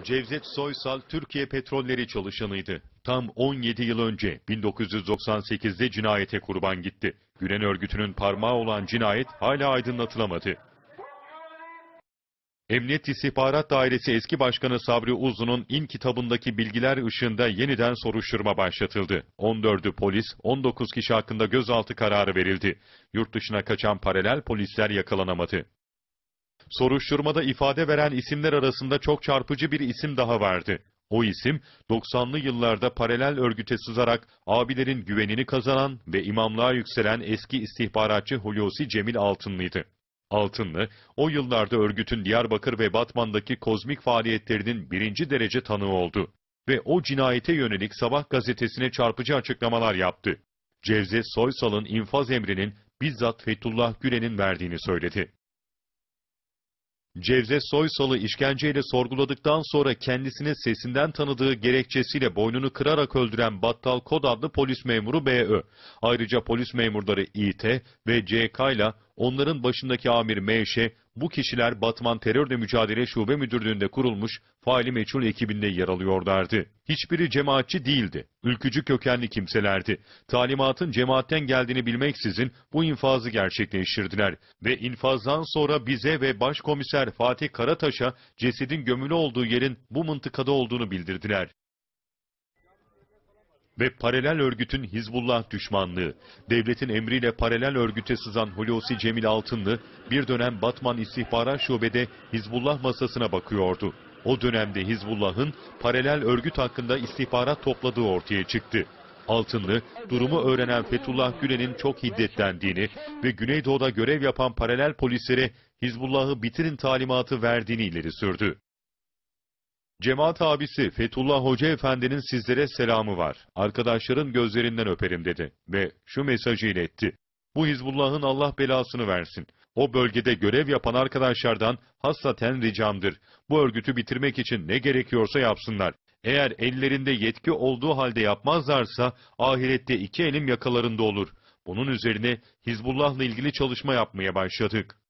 Cevdet Soysal, Türkiye Petrolleri çalışanıydı. Tam 17 yıl önce 1998'de cinayete kurban gitti. Gülen örgütünün parmağı olan cinayet hala aydınlatılamadı. Emniyet İstihbarat Dairesi eski başkanı Sabri Uzun'un in kitabındaki bilgiler ışığında yeniden soruşturma başlatıldı. 14'ü polis, 19 kişi hakkında gözaltı kararı verildi. Yurt dışına kaçan paralel polisler yakalanamadı. Soruşturmada ifade veren isimler arasında çok çarpıcı bir isim daha vardı. O isim, 90'lı yıllarda paralel örgüte sızarak abilerin güvenini kazanan ve imamlığa yükselen eski istihbaratçı Hulusi Cemil Altınlı'ydı. Altınlı, o yıllarda örgütün Diyarbakır ve Batman'daki kozmik faaliyetlerinin birinci derece tanığı oldu. Ve o cinayete yönelik Sabah gazetesine çarpıcı açıklamalar yaptı. Cevdet Soysal'ın infaz emrinin bizzat Fethullah Gülen'in verdiğini söyledi. Cevdet Soysal'ı işkenceyle sorguladıktan sonra kendisini sesinden tanıdığı gerekçesiyle boynunu kırarak öldüren Battal Kod adlı polis memuru B.Ö. Ayrıca polis memurları İ.T. ve C.K. ile onların başındaki amir M.Ş. bu kişiler Batman Terörle Mücadele Şube Müdürlüğü'nde kurulmuş faili meçhul ekibinde yer alıyorlardı. Hiçbiri cemaatçi değildi. Ülkücü kökenli kimselerdi. Talimatın cemaatten geldiğini bilmeksizin bu infazı gerçekleştirdiler. Ve infazdan sonra bize ve Başkomiser Fatih Karataş'a cesedin gömülü olduğu yerin bu mıntıkada olduğunu bildirdiler. Ve paralel örgütün Hizbullah düşmanlığı, devletin emriyle paralel örgüte sızan Hulusi Cemil Altınlı, bir dönem Batman İstihbarat Şube'de Hizbullah masasına bakıyordu. O dönemde Hizbullah'ın paralel örgüt hakkında istihbarat topladığı ortaya çıktı. Altınlı, durumu öğrenen Fethullah Gülen'in çok hiddetlendiğini ve Güneydoğu'da görev yapan paralel polislere Hizbullah'ı bitirin talimatı verdiğini ileri sürdü. Cemaat abisi Fethullah Hoca Efendi'nin sizlere selamı var. Arkadaşların gözlerinden öperim dedi ve şu mesajı iletti. Bu Hizbullah'ın Allah belasını versin. O bölgede görev yapan arkadaşlardan hassaten ricamdır. Bu örgütü bitirmek için ne gerekiyorsa yapsınlar. Eğer ellerinde yetki olduğu halde yapmazlarsa ahirette iki elim yakalarında olur. Bunun üzerine Hizbullah'la ilgili çalışma yapmaya başladık.